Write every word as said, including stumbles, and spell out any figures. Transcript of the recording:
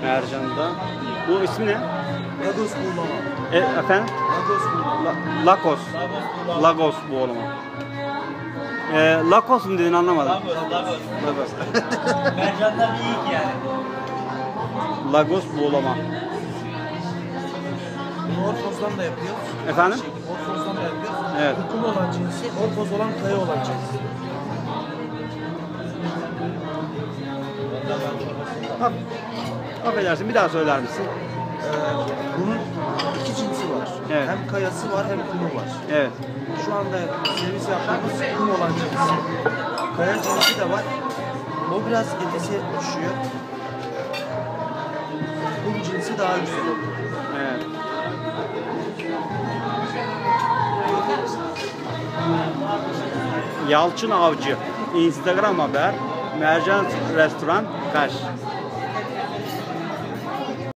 Mercan'da. Bu ismi ne? Lagos buğulama. E, efendim? Lagos buğulama. La, Lagos. Lagos buğulama. E, Lagos mu dedin anlamadım. Lagos, Lagos. Lagos. Mercanlar iyi yani. Lagos buğulama. Bunu Orfoz'dan da yapıyoruz. Efendim? Orfoz'dan da yapıyoruz. Evet. Kum olan cinsi, Orfoz olan kaya olan cinsi. Af Affedersin, bir daha söyler misin? Ee, bunun iki cinsi var. Evet. Hem kayası var hem kumu var. Evet. Şu anda servis yaptığımız kum olan cinsi. Kaya cinsi de var. O biraz etesi düşüyor. Kum cinsi daha güzel oluyor. Evet. Yalçın Avcı. Instagram haber. Mercan Restoran Kaş.